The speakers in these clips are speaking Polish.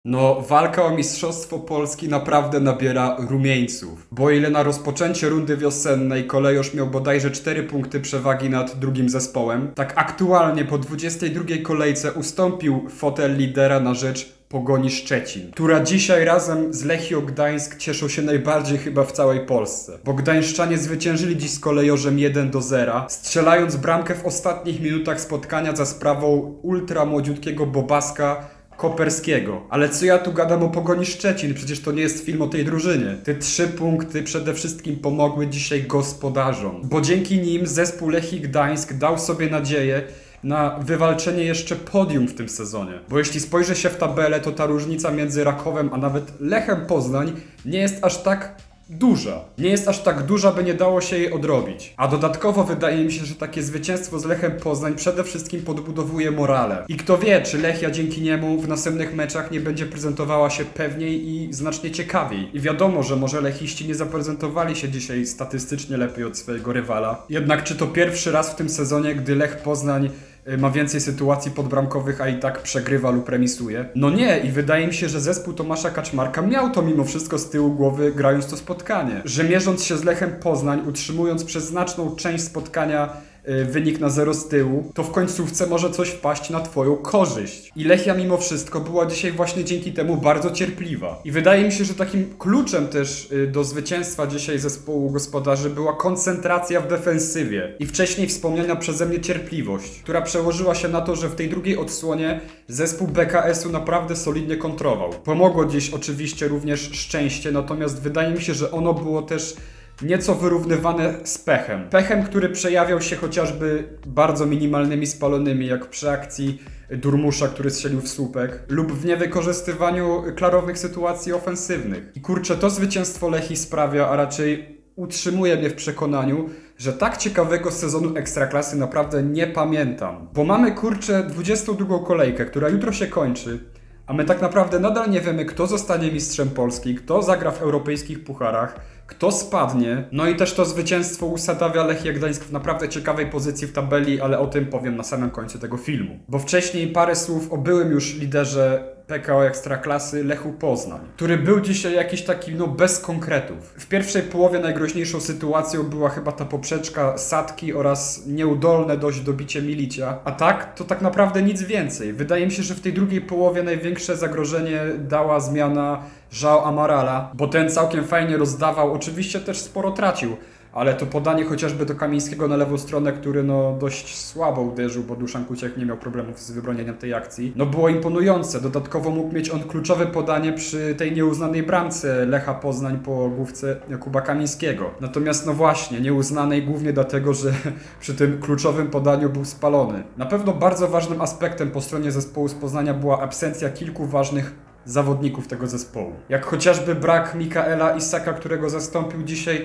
No, walka o Mistrzostwo Polski naprawdę nabiera rumieńców. Bo o ile na rozpoczęcie rundy wiosennej Kolejosz miał bodajże 4 punkty przewagi nad drugim zespołem, tak aktualnie po 22 kolejce ustąpił fotel lidera na rzecz Pogoni Szczecin, która dzisiaj razem z Lechią Gdańsk cieszą się najbardziej chyba w całej Polsce. Bo gdańszczanie zwyciężyli dziś z Kolejorzem 1-0, strzelając bramkę w ostatnich minutach spotkania za sprawą ultra młodziutkiego Bobaska Koperskiego. Ale co ja tu gadam o Pogoni Szczecin? Przecież to nie jest film o tej drużynie. Te 3 punkty przede wszystkim pomogły dzisiaj gospodarzom, bo dzięki nim zespół Lechii Gdańsk dał sobie nadzieję na wywalczenie jeszcze podium w tym sezonie. Bo jeśli spojrzy się w tabelę, to ta różnica między Rakowem a nawet Lechem Poznań nie jest aż tak duża. Nie jest aż tak duża, by nie dało się jej odrobić. A dodatkowo wydaje mi się, że takie zwycięstwo z Lechem Poznań przede wszystkim podbudowuje morale. I kto wie, czy Lechia dzięki niemu w następnych meczach nie będzie prezentowała się pewniej i znacznie ciekawiej. I wiadomo, że może lechiści nie zaprezentowali się dzisiaj statystycznie lepiej od swojego rywala. Jednak czy to pierwszy raz w tym sezonie, gdy Lech Poznań ma więcej sytuacji podbramkowych, a i tak przegrywa lub remisuje? No nie, i wydaje mi się, że zespół Tomasza Kaczmarka miał to mimo wszystko z tyłu głowy, grając to spotkanie. Że mierząc się z Lechem Poznań, utrzymując przez znaczną część spotkania wynik na 0 z tyłu, to w końcówce może coś wpaść na twoją korzyść. I Lechia mimo wszystko była dzisiaj właśnie dzięki temu bardzo cierpliwa. I wydaje mi się, że takim kluczem też do zwycięstwa dzisiaj zespołu gospodarzy była koncentracja w defensywie i wcześniej wspomniana przeze mnie cierpliwość, która przełożyła się na to, że w tej drugiej odsłonie zespół BKS-u naprawdę solidnie kontrował. Pomogło dziś oczywiście również szczęście, natomiast wydaje mi się, że ono było też nieco wyrównywane z pechem. Pechem, który przejawiał się chociażby bardzo minimalnymi spalonymi, jak przy akcji Durmusza, który strzelił w słupek, lub w niewykorzystywaniu klarownych sytuacji ofensywnych. I kurczę, to zwycięstwo Lechii sprawia, a raczej utrzymuje mnie w przekonaniu, że tak ciekawego sezonu Ekstraklasy naprawdę nie pamiętam. Bo mamy kurczę 22 kolejkę, która jutro się kończy, a my tak naprawdę nadal nie wiemy, kto zostanie mistrzem Polski, kto zagra w europejskich pucharach, kto spadnie. No i też to zwycięstwo usadawia Lechię Gdańsk w naprawdę ciekawej pozycji w tabeli, ale o tym powiem na samym końcu tego filmu. Bo wcześniej parę słów o byłym już liderze PKO Ekstraklasy Lechu Poznań, który był dzisiaj jakiś taki bez konkretów. W pierwszej połowie najgroźniejszą sytuacją była chyba ta poprzeczka Sadki oraz nieudolne dość dobicie Milicia. A tak, to tak naprawdę nic więcej. Wydaje mi się, że w tej drugiej połowie największe zagrożenie dała zmiana João Amarala, bo ten całkiem fajnie rozdawał, oczywiście też sporo tracił, ale to podanie chociażby do Kamińskiego na lewą stronę, który dość słabo uderzył, bo Duszan Kuciak nie miał problemów z wybronieniem tej akcji, było imponujące. Dodatkowo mógł mieć on kluczowe podanie przy tej nieuznanej bramce Lecha Poznań po główce Jakuba Kamińskiego. Natomiast właśnie, nieuznanej głównie dlatego, że przy tym kluczowym podaniu był spalony. Na pewno bardzo ważnym aspektem po stronie zespołu z Poznania była absencja kilku ważnych zawodników tego zespołu. Jak chociażby brak Mikaela Isaka, którego zastąpił dzisiaj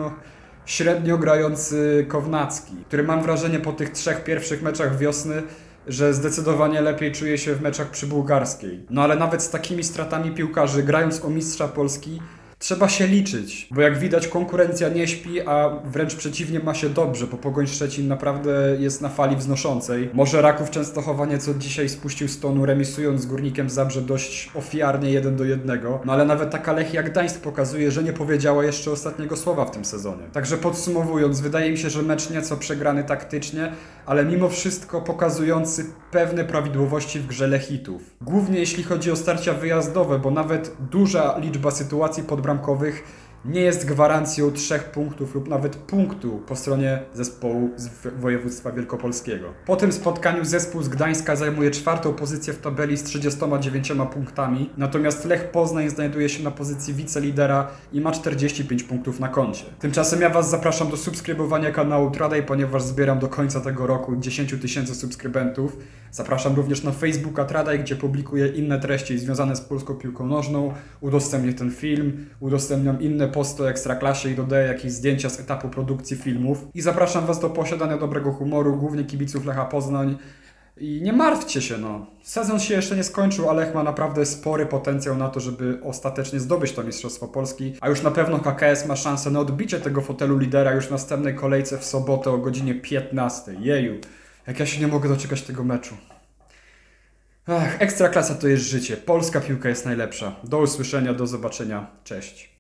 średnio grający Kownacki, który mam wrażenie po tych 3 pierwszych meczach wiosny, że zdecydowanie lepiej czuje się w meczach przybułgarskiej. No ale nawet z takimi stratami piłkarzy, grając o mistrza Polski, trzeba się liczyć, bo jak widać konkurencja nie śpi, a wręcz przeciwnie, ma się dobrze, bo Pogoń Szczecin naprawdę jest na fali wznoszącej. Może Raków Częstochowa nieco dzisiaj spuścił z tonu, remisując z Górnikiem Zabrze dość ofiarnie 1-1, no ale nawet taka Lechia Gdańsk pokazuje, że nie powiedziała jeszcze ostatniego słowa w tym sezonie. Także podsumowując, wydaje mi się, że mecz nieco przegrany taktycznie, ale mimo wszystko pokazujący pewne prawidłowości w grze Lechitów. Głównie jeśli chodzi o starcia wyjazdowe, bo nawet duża liczba sytuacji podbramkowych nie jest gwarancją 3 punktów lub nawet punktu po stronie zespołu z województwa wielkopolskiego. Po tym spotkaniu zespół z Gdańska zajmuje 4. pozycję w tabeli z 39 punktami, natomiast Lech Poznań znajduje się na pozycji wicelidera i ma 45 punktów na koncie. Tymczasem ja Was zapraszam do subskrybowania kanału Tradaj, ponieważ zbieram do końca tego roku 10 000 subskrybentów. Zapraszam również na Facebooka Tradaj, gdzie publikuję inne treści związane z polską piłką nożną, udostępnię ten film, udostępniam inne posty o Ekstraklasie i dodaję jakieś zdjęcia z etapu produkcji filmów. I zapraszam Was do posiadania dobrego humoru, głównie kibiców Lecha Poznań. I nie martwcie się, sezon się jeszcze nie skończył, a Lech ma naprawdę spory potencjał na to, żeby ostatecznie zdobyć to Mistrzostwo Polski, a już na pewno KKS ma szansę na odbicie tego fotelu lidera już w następnej kolejce w sobotę o godzinie 15. Jeju, jak ja się nie mogę doczekać tego meczu. Ach, Ekstraklasa to jest życie. Polska piłka jest najlepsza. Do usłyszenia, do zobaczenia. Cześć.